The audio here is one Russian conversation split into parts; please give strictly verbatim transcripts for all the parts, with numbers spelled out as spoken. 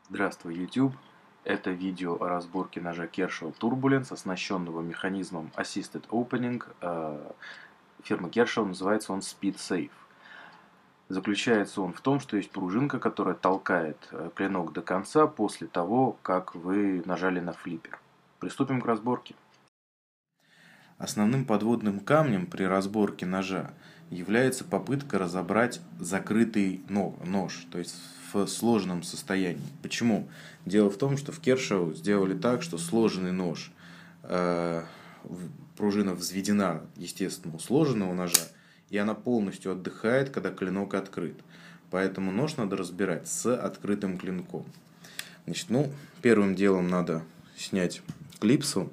Здравствуй, YouTube! Это видео о разборке ножа Kershaw Turbulence, оснащенного механизмом Assisted Opening. Фирмы Kershaw, называется он Speed Safe. Заключается он в том, что есть пружинка, которая толкает клинок до конца после того, как вы нажали на флиппер. Приступим к разборке. Основным подводным камнем при разборке ножа является попытка разобрать закрытый нож, то есть в сложном состоянии. Почему? Дело в том, что в Kershaw сделали так, что сложенный нож, э, пружина взведена, естественно, у сложенного ножа, и она полностью отдыхает, когда клинок открыт. Поэтому нож надо разбирать с открытым клинком. Значит, ну, первым делом надо снять клипсу.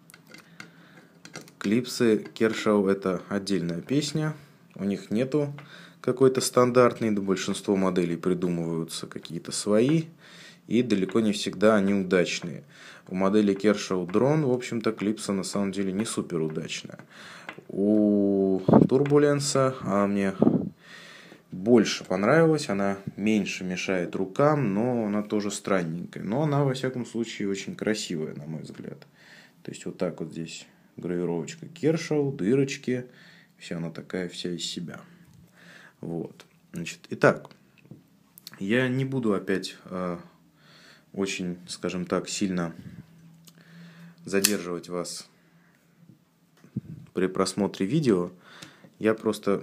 Клипсы Kershaw — это отдельная песня, у них нету какой-то стандартной, да большинство моделей придумываются какие-то свои, и далеко не всегда они удачные. У модели Kershaw Drone, в общем-то, клипса на самом деле не супер удачная. У Turbulence она мне больше понравилась, она меньше мешает рукам, но она тоже странненькая. Но она, во всяком случае, очень красивая, на мой взгляд. То есть вот так вот здесь гравировочка Kershaw, дырочки, вся она такая вся из себя. Вот. Значит, итак, я не буду опять э, очень, скажем так, сильно задерживать вас при просмотре видео. Я просто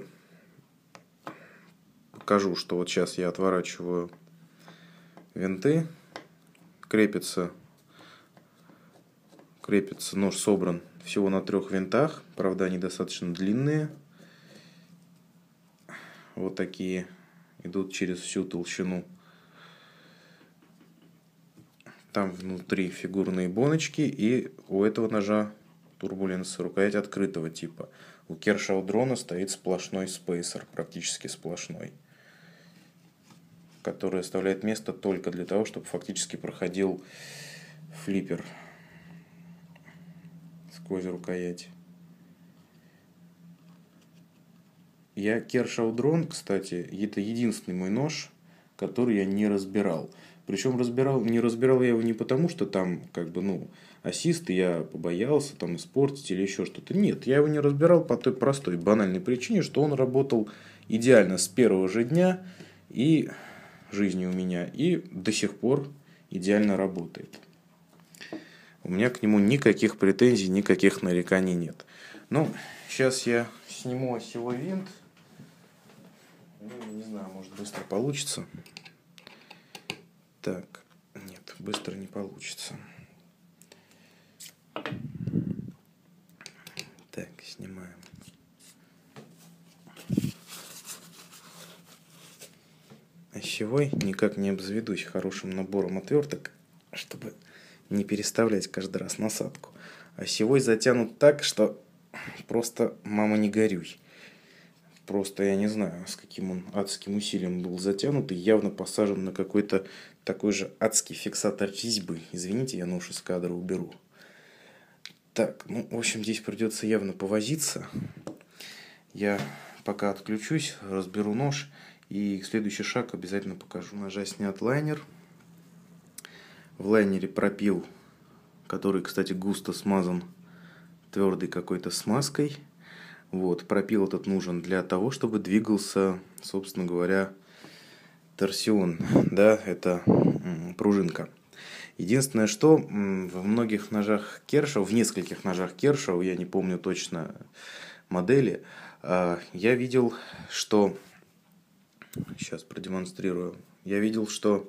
покажу, что вот сейчас я отворачиваю винты, крепится, крепится нож собран всего на трех винтах, правда они достаточно длинные. Вот такие идут через всю толщину. Там внутри фигурные боночки, и у этого ножа Turbulence рукоять открытого типа. У Kershaw Drone стоит сплошной спейсер, практически сплошной, который оставляет место только для того, чтобы фактически проходил флиппер сквозь рукоять. Я Kershaw Drone, кстати, это единственный мой нож, который я не разбирал. Причем разбирал, не разбирал я его не потому, что там, как бы, ну, ассист, и я побоялся там испортить или еще что-то. Нет, я его не разбирал по той простой, банальной причине, что он работал идеально с первого же дня и жизни у меня, и до сих пор идеально работает. У меня к нему никаких претензий, никаких нареканий нет. Ну, сейчас я сниму осевой винт. Ну, не знаю, может быстро получится. Так, нет, быстро не получится. Так, снимаем. Осевой никак не обзаведусь хорошим набором отверток, чтобы не переставлять каждый раз насадку. Осевой затянут так, что просто мама не горюй. Просто я не знаю, с каким он адским усилием был затянут и явно посажен на какой-то такой же адский фиксатор резьбы. Извините, я нож из кадра уберу. Так, ну, в общем, здесь придется явно повозиться. Я пока отключусь, разберу нож, и следующий шаг обязательно покажу. У ножа снят лайнер. В лайнере пропил, который, кстати, густо смазан твердой какой-то смазкой. Вот, пропил этот нужен для того, чтобы двигался, собственно говоря, торсион, да, это пружинка. Единственное, что во многих ножах Kershaw, в нескольких ножах Kershaw, я не помню точно модели, я видел, что, сейчас продемонстрирую, я видел, что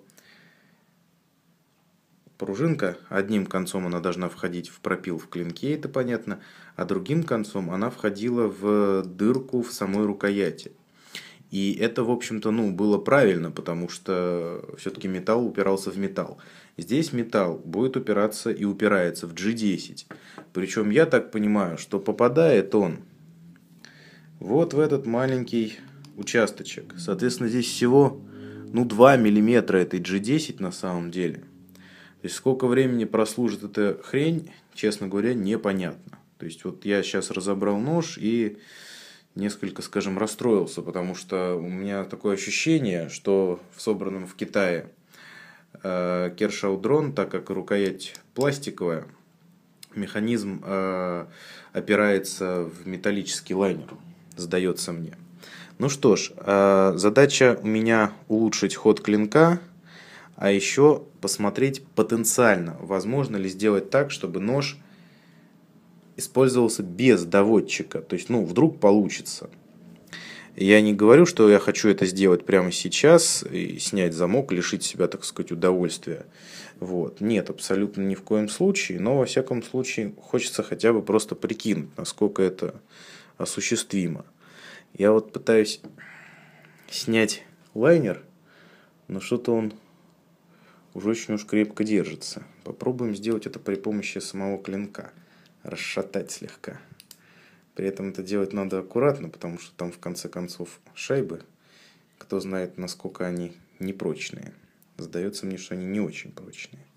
пружинка, одним концом она должна входить в пропил в клинке, это понятно, а другим концом она входила в дырку в самой рукояти. И это, в общем-то, ну, было правильно, потому что все-таки металл упирался в металл. Здесь металл будет упираться и упирается в джи десять. Причем я так понимаю, что попадает он вот в этот маленький участочек. Соответственно, здесь всего, ну, два миллиметра этой джи десять на самом деле. То есть сколько времени прослужит эта хрень, честно говоря, непонятно. То есть вот я сейчас разобрал нож и несколько, скажем, расстроился, потому что у меня такое ощущение, что в собранном в Китае Kershaw Drone, так как рукоять пластиковая, механизм э, опирается в металлический лайнер, сдается мне. Ну что ж, э, задача у меня улучшить ход клинка, а еще посмотреть потенциально, возможно ли сделать так, чтобы нож использовался без доводчика. То есть, ну, вдруг получится. Я не говорю, что я хочу это сделать прямо сейчас и снять замок, лишить себя, так сказать, удовольствия. Вот. Нет, абсолютно ни в коем случае, но во всяком случае хочется хотя бы просто прикинуть, насколько это осуществимо. Я вот пытаюсь снять лайнер, но что-то он уже очень уж крепко держится. Попробуем сделать это при помощи самого клинка, расшатать слегка. При этом это делать надо аккуратно, потому что там в конце концов шайбы, кто знает, насколько они непрочные. Сдается мне, что они не очень прочные.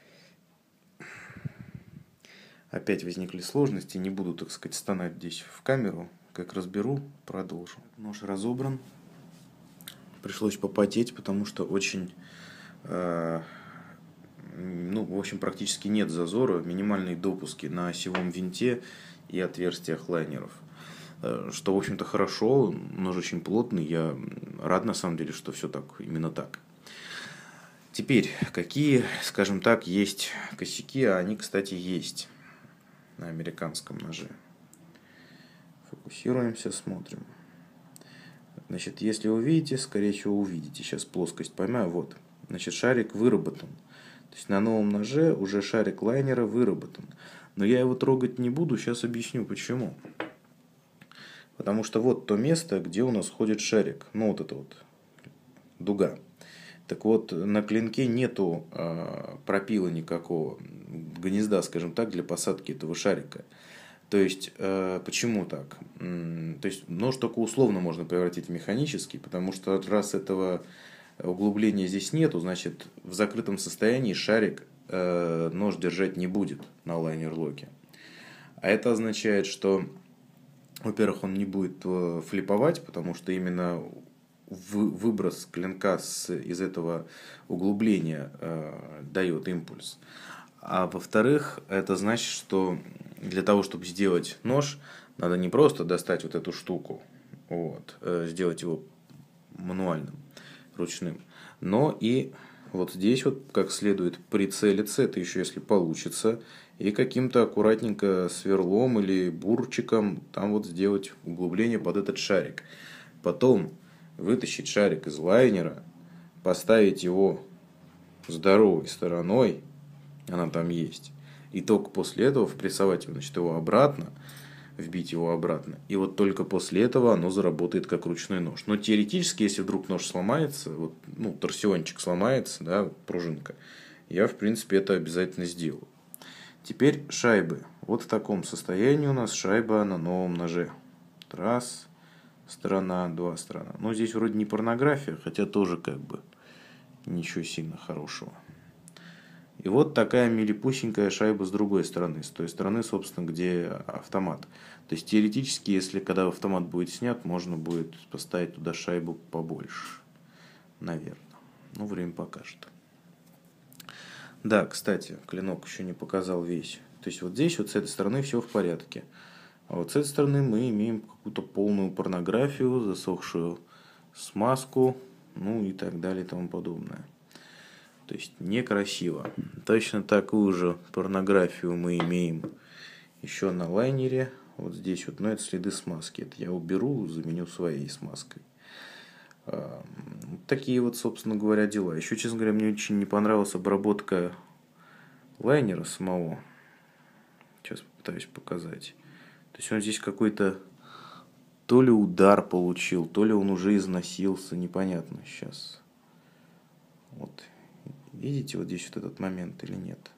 Опять возникли сложности, не буду, так сказать, стонать здесь в камеру. Как разберу, продолжу. Нож разобран. Пришлось попотеть, потому что очень, э, ну, в общем, практически нет зазора. Минимальные допуски на осевом винте и отверстиях лайнеров. Что, в общем-то, хорошо, нож очень плотный. Я рад, на самом деле, что все так, именно так. Теперь, какие, скажем так, есть косяки, а они, кстати, есть на американском ноже. Фокусируемся, смотрим. Значит, если увидите, скорее всего, увидите. Сейчас плоскость поймаю. Вот. Значит, шарик выработан. То есть на новом ноже уже шарик лайнера выработан. Но я его трогать не буду, сейчас объясню почему. Потому что вот то место, где у нас ходит шарик. Ну, вот это вот дуга. Так вот, на клинке нету э, пропила никакого, гнезда, скажем так, для посадки этого шарика. То есть, э, почему так? То есть, нож только условно можно превратить в механический, потому что раз этого углубления здесь нету, значит, в закрытом состоянии шарик э, нож держать не будет на лайнер-локе. А это означает, что, во-первых, он не будет э, флиповать, потому что именно выброс клинка с, из этого углубления э, дает импульс. А во-вторых, это значит, что для того, чтобы сделать нож, надо не просто достать вот эту штуку, вот, э, сделать его мануальным, ручным, но и вот здесь вот как следует прицелиться, это еще если получится, и каким-то аккуратненько сверлом или бурчиком там вот сделать углубление под этот шарик. Потом вытащить шарик из лайнера, поставить его здоровой стороной, она там есть, и только после этого впрессовать его, значит, его обратно, вбить его обратно, и вот только после этого оно заработает как ручной нож. Но теоретически, если вдруг нож сломается, вот, ну, торсиончик сломается, да, пружинка, я, в принципе, это обязательно сделаю. Теперь шайбы. Вот в таком состоянии у нас шайба на новом ноже. Раз сторона, два сторона. Но здесь вроде не порнография, хотя тоже как бы ничего сильно хорошего. И вот такая милипусенькая шайба с другой стороны. С той стороны, собственно, где автомат. То есть теоретически, если когда автомат будет снят, можно будет поставить туда шайбу побольше. Наверное. Ну, время покажет. Да, кстати, клинок еще не показал весь. То есть вот здесь вот с этой стороны все в порядке. А вот с этой стороны мы имеем какую-то полную порнографию, засохшую смазку, ну и так далее и тому подобное. То есть некрасиво. Точно такую же порнографию мы имеем еще на лайнере. Вот здесь вот, но это следы смазки. Это я уберу, заменю своей смазкой. Такие вот, собственно говоря, дела. Еще, честно говоря, мне очень не понравилась обработка лайнера самого. Сейчас попытаюсь показать. То есть он здесь какой-то то ли удар получил, то ли он уже износился, непонятно сейчас. Вот. Видите вот здесь вот этот момент или нет?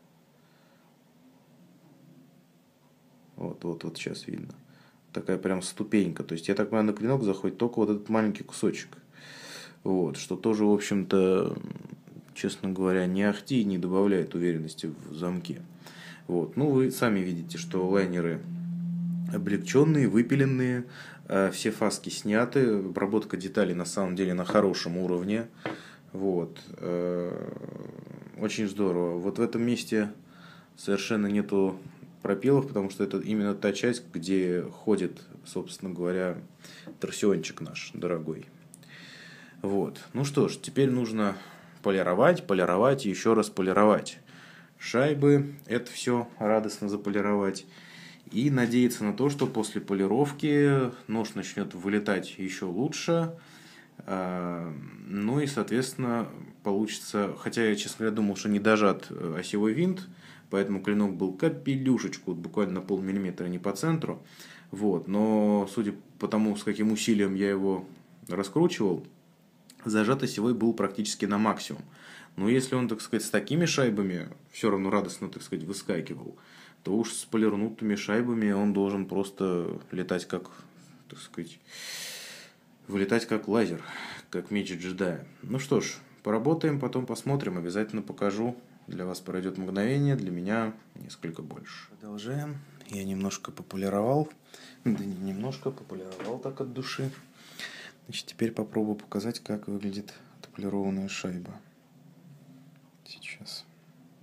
Вот, вот, вот сейчас видно. Такая прям ступенька. То есть, я так понимаю, на клинок заходит только вот этот маленький кусочек. Вот, что тоже, в общем-то, честно говоря, не ахти и не добавляет уверенности в замке. Вот. Ну, вы сами видите, что лайнеры облегченные, выпиленные, все фаски сняты, обработка деталей на самом деле на хорошем уровне. Вот. очень здорово. Вот в этом месте совершенно нету пропилов, потому что это именно та часть, где ходит, собственно говоря, торсиончик наш дорогой. Вот. Ну что ж, теперь нужно полировать, полировать и еще раз полировать шайбы. Это все радостно заполировать. И надеяться на то, что после полировки нож начнет вылетать еще лучше. Ну и, соответственно, получится... Хотя я, честно говоря, думал, что не дожат осевой винт, поэтому клинок был капелюшечку, буквально на полмиллиметра, не по центру. Вот. Но, судя по тому, с каким усилием я его раскручивал, зажат осевой был практически на максимум. Но если он, так сказать, с такими шайбами все равно радостно, так сказать, выскакивал, то уж с полирнутыми шайбами он должен просто летать как, так сказать, вылетать как лазер, как меч джедая. Ну что ж, поработаем, потом посмотрим, обязательно покажу. Для вас пройдет мгновение, для меня несколько больше. Продолжаем. Я немножко пополировал, да не немножко, пополировал так от души. Значит, теперь попробую показать, как выглядит отполированная шайба. Сейчас.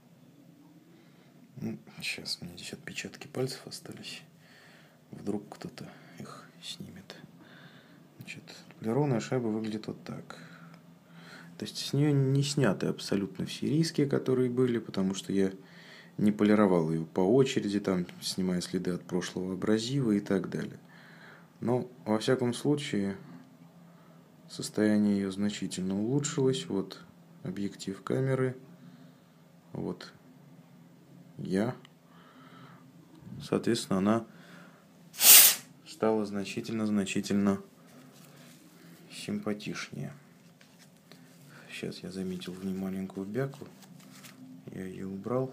Ну, сейчас, у меня здесь отпечатки пальцев остались. Вдруг кто-то их снимет. Значит, отполированная шайба выглядит вот так. То есть с нее не сняты абсолютно все риски, которые были, потому что я не полировал ее по очереди, там, снимая следы от прошлого абразива и так далее. Но, во всяком случае, состояние ее значительно улучшилось. Вот объектив камеры. Вот я. Соответственно, она стала значительно-значительно симпатичнее. Сейчас я заметил в ней маленькую бяку. Я ее убрал.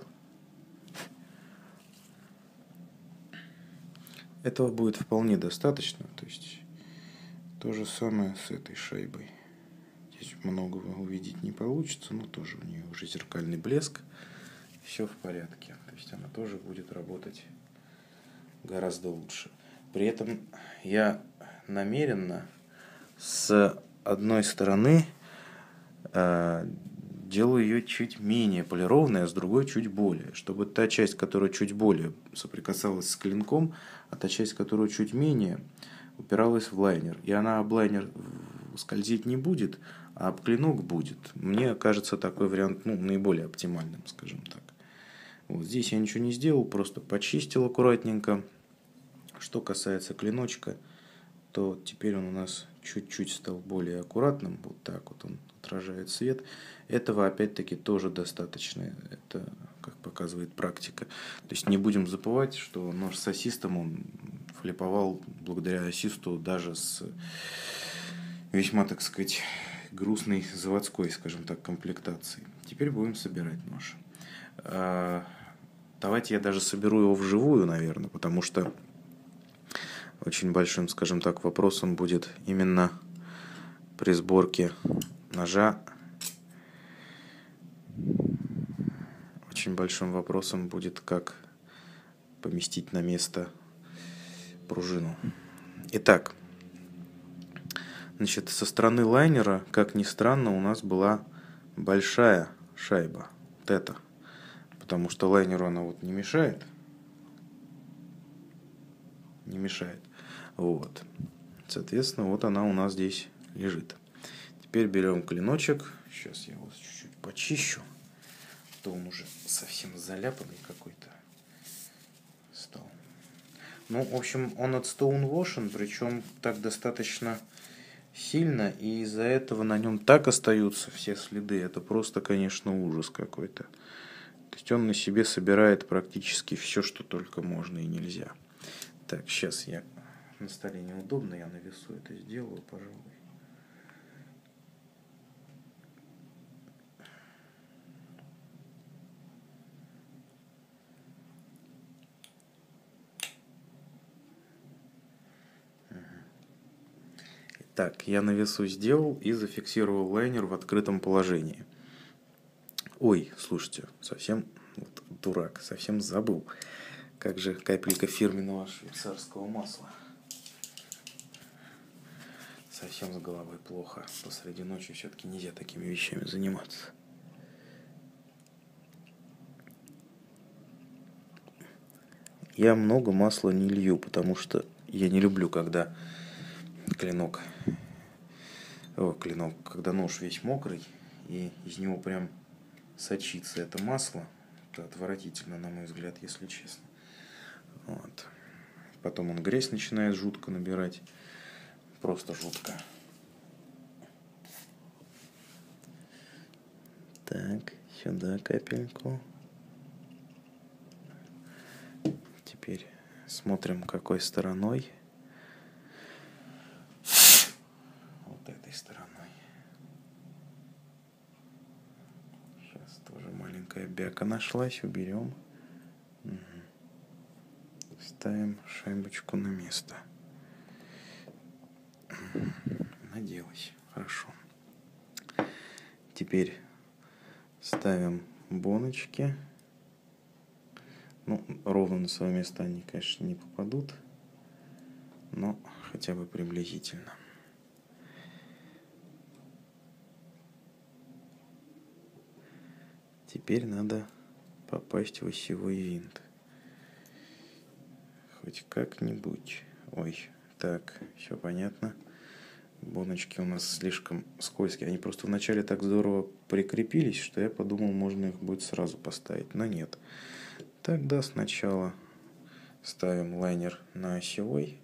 Этого будет вполне достаточно. То есть то же самое с этой шайбой. Здесь многого увидеть не получится, но тоже у нее уже зеркальный блеск. Все в порядке. То есть она тоже будет работать гораздо лучше. При этом я намеренно с одной стороны э, делаю ее чуть менее полированной, а с другой чуть более. Чтобы та часть, которая чуть более соприкасалась с клинком, а та часть, которая чуть менее, упиралась в лайнер. И она об лайнер скользить не будет, а об клинок будет. Мне кажется, такой вариант ну, наиболее оптимальным, скажем так. Вот здесь я ничего не сделал, просто почистил аккуратненько. Что касается клиночка, то теперь он у нас чуть-чуть стал более аккуратным. Вот так вот он отражает свет. Этого опять-таки тоже достаточно. Это, как показывает практика. То есть не будем забывать, что нож с ассистом он флиповал благодаря ассисту даже с весьма, так сказать, грустной заводской, скажем так, комплектацией. Теперь будем собирать нож. Давайте я даже соберу его вживую, наверное, потому что очень большим, скажем так, вопросом будет именно при сборке ножа. Очень большим вопросом будет, как поместить на место пружину. Итак, значит, со стороны лайнера, как ни странно, у нас была большая шайба. Вот эта. Потому что лайнеру она вот не мешает. Не мешает. Вот. Соответственно, вот она у нас здесь лежит. Теперь берем клиночек. Сейчас я его чуть-чуть почищу. А то он уже совсем заляпанный какой-то стал. Ну, в общем, он от Stonewash, причем так достаточно сильно. И из-за этого на нем так остаются все следы. Это просто, конечно, ужас какой-то. То есть он на себе собирает практически все, что только можно и нельзя. Так, сейчас я на столе неудобно, я на весу это сделаю, пожалуй. Так, я на весу сделал и зафиксировал лайнер в открытом положении. Ой, слушайте, совсем вот, дурак, совсем забыл. Как же капелька фирменного швейцарского масла. Совсем с головой плохо. Посреди ночи все-таки нельзя такими вещами заниматься. Я много масла не лью, потому что я не люблю, когда клинок, о, клинок, когда нож весь мокрый, и из него прям сочится это масло. Это отвратительно, на мой взгляд, если честно. Вот. Потом он грязь начинает жутко набирать. Просто жутко. Так, сюда капельку. Теперь смотрим, какой стороной. Вот этой стороной. Сейчас тоже маленькая бяка нашлась. Уберем. Угу. Ставим шайбочку на место. Наделась. Хорошо. Теперь ставим боночки. Ну, ровно на свое место они, конечно, не попадут, но хотя бы приблизительно. Теперь надо попасть в осевой винт. Хоть как-нибудь. Ой, так, все понятно. Боночки у нас слишком скользкие. Они просто вначале так здорово прикрепились, что я подумал, можно их будет сразу поставить. Но нет. Тогда сначала ставим лайнер на осевой.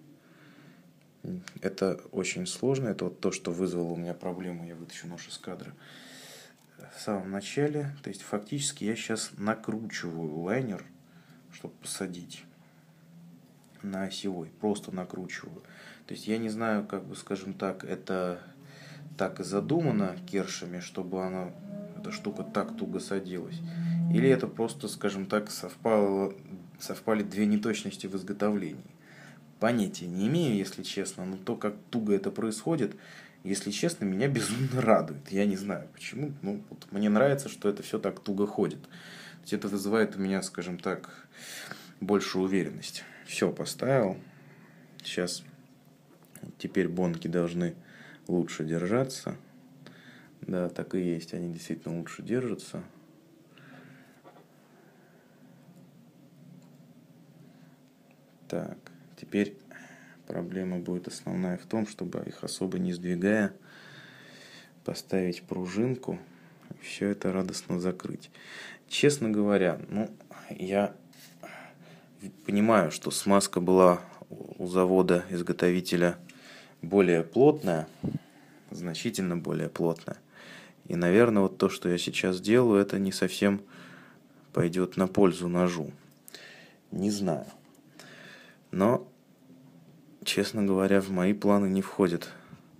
Это очень сложно. Это вот то, что вызвало у меня проблему. Я вытащу нож из кадра. В самом начале, то есть фактически я сейчас накручиваю лайнер, чтобы посадить на осевой. Просто накручиваю. То есть я не знаю, как бы, скажем так, это так и задумано кершами, чтобы она, эта штука так туго садилась. Или это просто, скажем так, совпало, совпали две неточности в изготовлении. Понятия не имею, если честно, но то, как туго это происходит, если честно, меня безумно радует. Я не знаю почему, ну, вот мне нравится, что это все так туго ходит. То есть это вызывает у меня, скажем так, большую уверенность. Все, поставил. Сейчас, теперь бонки должны лучше держаться. Да, так и есть, они действительно лучше держатся. Так, теперь проблема будет основная в том, чтобы их особо не сдвигая, поставить пружинку и все это радостно закрыть. Честно говоря, ну, я понимаю, что смазка была у завода-изготовителя более плотная, значительно более плотная. И, наверное, вот то, что я сейчас делаю, это не совсем пойдет на пользу ножу. Не знаю. Но, честно говоря, в мои планы не входит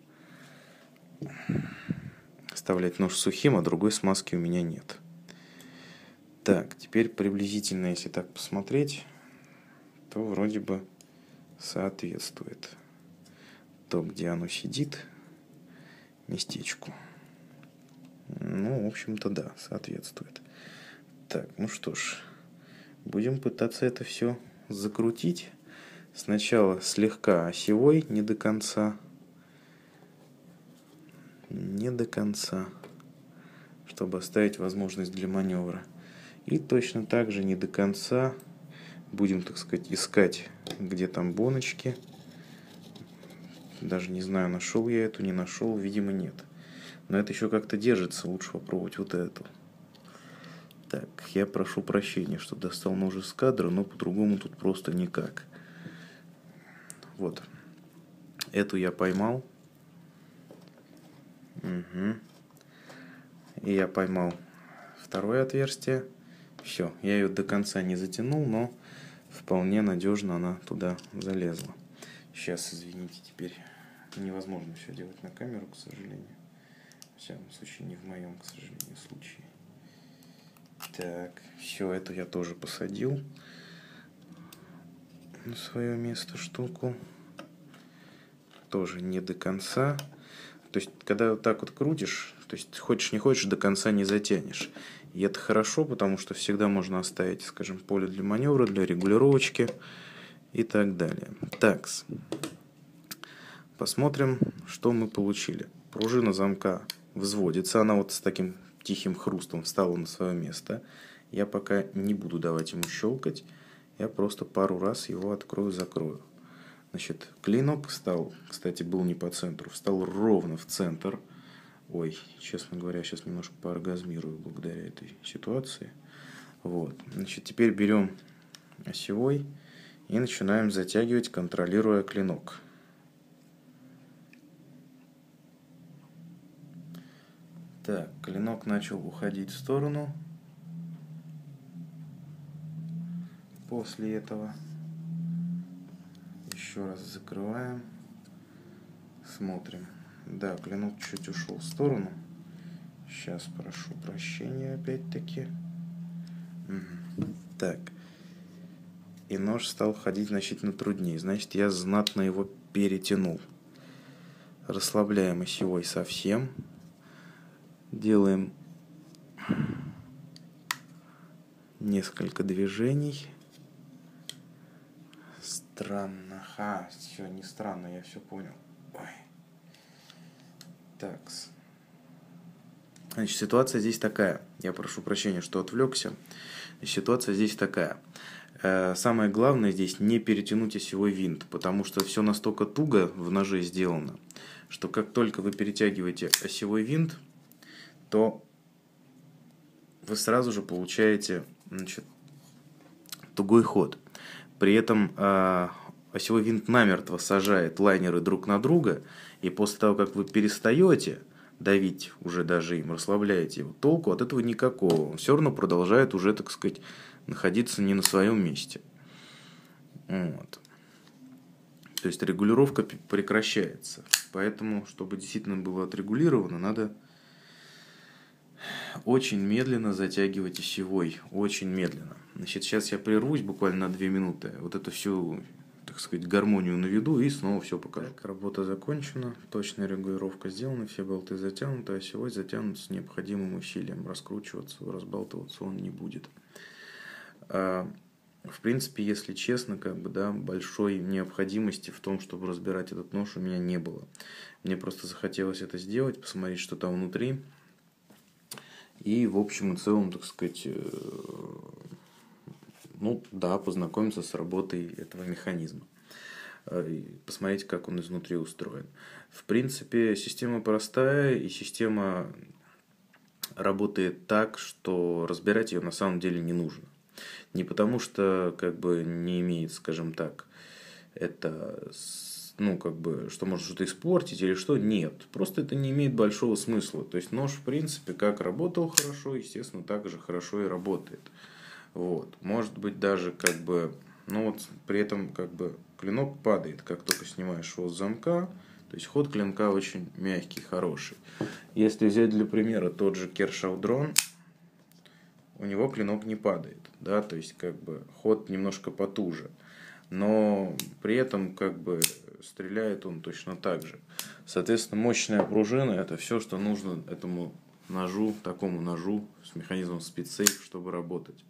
оставлять нож сухим, а другой смазки у меня нет. Так, теперь приблизительно, если так посмотреть, то вроде бы соответствует то, где оно сидит, местечку. Ну, в общем-то, да, соответствует. Так, ну что ж, будем пытаться это все закрутить. Сначала слегка осевой, не до конца. Не до конца. Чтобы оставить возможность для маневра. И точно так же не до конца будем, так сказать, искать, где там боночки. Даже не знаю, нашел я эту, не нашел, видимо, нет. Но это еще как-то держится, лучше попробовать вот эту. Так, я прошу прощения, что достал нож из кадра, но по-другому тут просто никак. Вот. Эту я поймал. Угу. И я поймал второе отверстие. Все, я ее до конца не затянул, но вполне надежно она туда залезла. Сейчас, извините, теперь невозможно все делать на камеру, к сожалению. В всяком случае, не в моем, к сожалению, случае. Так, все, эту я тоже посадил на свое место штуку. Тоже не до конца. То есть, когда вот так вот крутишь, то есть, хочешь не хочешь, до конца не затянешь. И это хорошо, потому что всегда можно оставить, скажем, поле для маневра, для регулировочки и так далее. Так, посмотрим, что мы получили. Пружина замка взводится, она вот с таким тихим хрустом встала на свое место. Я пока не буду давать ему щелкать. я просто пару раз его открою-закрою. Значит, клинок встал, кстати, был не по центру, встал ровно в центр. Ой, честно говоря, сейчас немножко пооргазмирую благодаря этой ситуации. Вот, значит, теперь берем осевой и начинаем затягивать, контролируя клинок. Так, клинок начал уходить в сторону. После этого еще раз закрываем, смотрим. Да, клинок чуть ушел в сторону. Сейчас прошу прощения опять-таки. Угу. Так. И нож стал ходить значительно труднее. Значит, я знатно его перетянул. Расслабляем осевой совсем. Делаем несколько движений. Странно. Ха, все, не странно, я все понял. Ой. Так. Значит, ситуация здесь такая. Я прошу прощения, что отвлекся. Значит, ситуация здесь такая. Самое главное здесь не перетянуть осевой винт, потому что все настолько туго в ноже сделано, что как только вы перетягиваете осевой винт, то вы сразу же получаете, значит, тугой ход. При этом э, осевой винт намертво сажает лайнеры друг на друга, и после того, как вы перестаете давить уже даже им, расслабляете его, толку от этого никакого. Он все равно продолжает уже, так сказать, находиться не на своем месте. Вот. То есть регулировка прекращается. Поэтому, чтобы действительно было отрегулировано, надо очень медленно затягивать осевой. Очень медленно. Значит, сейчас я прервусь буквально на две минуты. Вот эту всю, так сказать, гармонию наведу и снова все покажу. Так, работа закончена. Точная регулировка сделана. Все болты затянуты. Осевой затянут с необходимым усилием. Раскручиваться, разбалтываться он не будет. В принципе, если честно, как бы, да, большой необходимости в том, чтобы разбирать этот нож, у меня не было. Мне просто захотелось это сделать, посмотреть, что там внутри. И, в общем и целом, так сказать, ну, да, познакомиться с работой этого механизма. И посмотреть, как он изнутри устроен. В принципе, система простая, и система работает так, что разбирать ее на самом деле не нужно. Не потому что, как бы, не имеет, скажем так, это, ну, как бы, что может что-то испортить или что, нет. Просто это не имеет большого смысла. То есть нож, в принципе, как работал хорошо, естественно, так же хорошо и работает. Вот. Может быть, даже, как бы, ну, вот, при этом, как бы, клинок падает, как только снимаешь его с замка. То есть ход клинка очень мягкий, хороший. Если взять для примера тот же Кершав-Дрон, у него клинок не падает, да, то есть как бы ход немножко потуже, но при этом как бы стреляет он точно так же. Соответственно, мощная пружина — это все, что нужно этому ножу, такому ножу с механизмом SpeedSafe, чтобы работать.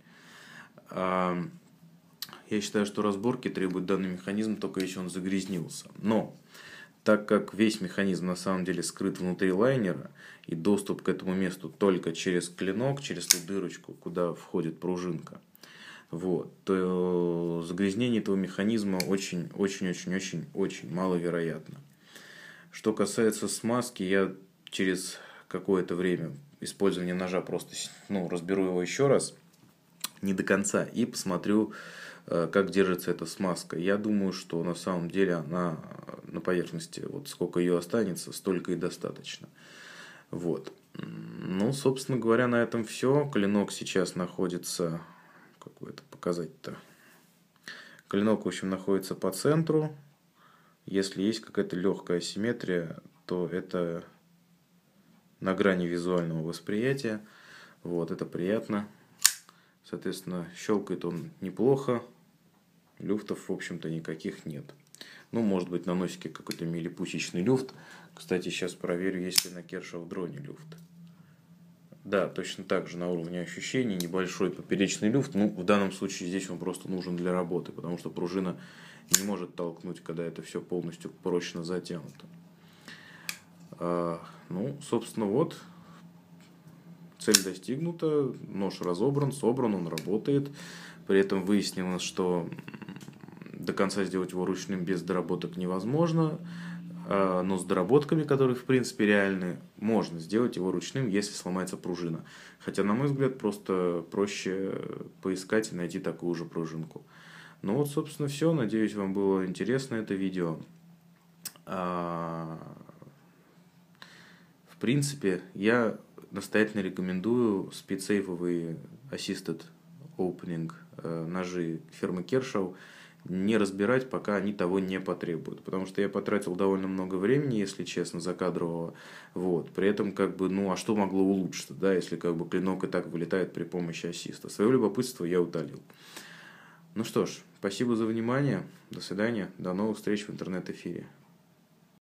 Я считаю, что разборки требует данный механизм, только если он загрязнился. Но так как весь механизм на самом деле скрыт внутри лайнера, и доступ к этому месту только через клинок, через ту дырочку, куда входит пружинка, вот, то загрязнение этого механизма очень-очень-очень-очень маловероятно. Что касается смазки, я через какое-то время использования ножа просто, ну, разберу его еще раз, не до конца, и посмотрю, как держится эта смазка. Я думаю, что на самом деле она на поверхности, вот сколько ее останется, столько и достаточно. Вот. Ну, собственно говоря, на этом все. Клинок сейчас находится, как бы это показать-то? Клинок, в общем, находится по центру. Если есть какая-то легкая асимметрия, то это на грани визуального восприятия. Вот, это приятно. Соответственно, щелкает он неплохо. Люфтов, в общем-то, никаких нет. Ну, может быть, на носике какой-то милипусечный люфт. Кстати, сейчас проверю, есть ли на Кершав-Дроне люфт. Да, точно так же на уровне ощущений. Небольшой поперечный люфт. Ну, в данном случае здесь он просто нужен для работы, потому что пружина не может толкнуть, когда это все полностью прочно затянуто. А, ну, собственно, вот. цель достигнута, нож разобран, собран, он работает. При этом выяснилось, что до конца сделать его ручным без доработок невозможно, но с доработками, которые в принципе реальны, можно сделать его ручным, если сломается пружина. Хотя, на мой взгляд, просто проще поискать и найти такую же пружинку. Ну вот, собственно, все. Надеюсь, вам было интересно это видео. В принципе, я настоятельно рекомендую спидсейфовый Assisted Opening ножи фирмы Kershaw не разбирать, пока они того не потребуют. Потому что я потратил довольно много времени, если честно, закадрового. Вот. При этом, как бы, ну, а что могло улучшиться, да, если как бы клинок и так вылетает при помощи ассиста. Свое любопытство я утолил. Ну что ж, спасибо за внимание. До свидания. До новых встреч в интернет-эфире.